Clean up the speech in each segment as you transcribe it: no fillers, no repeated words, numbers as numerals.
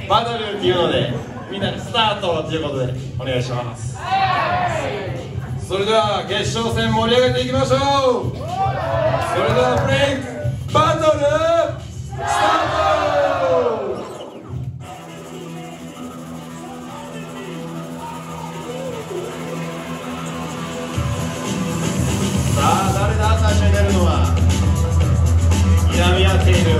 バトルっていうのでみんなでスタートということでお願いします。それでは決勝戦盛り上げていきましょう。それではブレイクバトルスタート。さあ誰だ、最初に出るのは睨み合っている。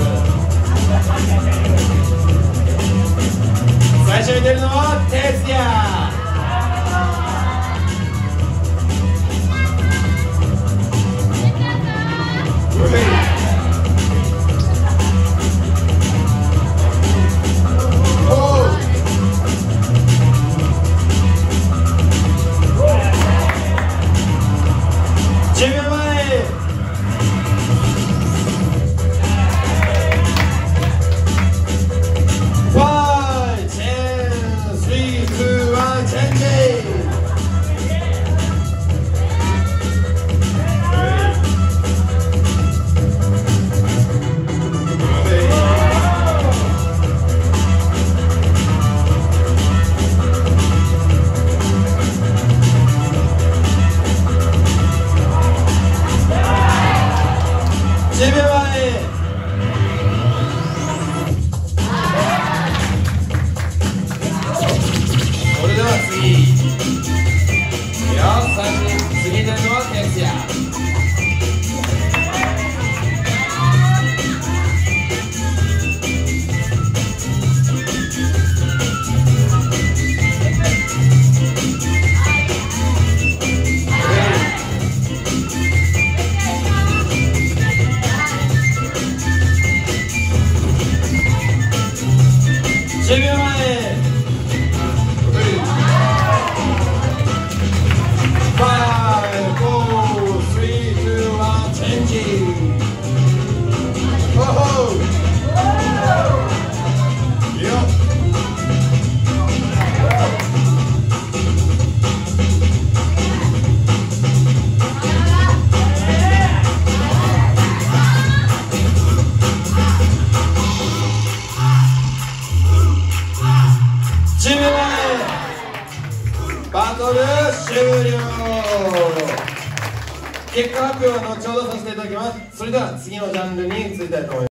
最初に出るのは哲也。10秒前。10秒前。それでは次。よし、3人次出るのは哲也。10秒前。5、4、3、2、1、チェンジ。10秒前。バトル終了。結果発表は後ほどさせていただきます。それでは次のジャンルに移りたいと思います。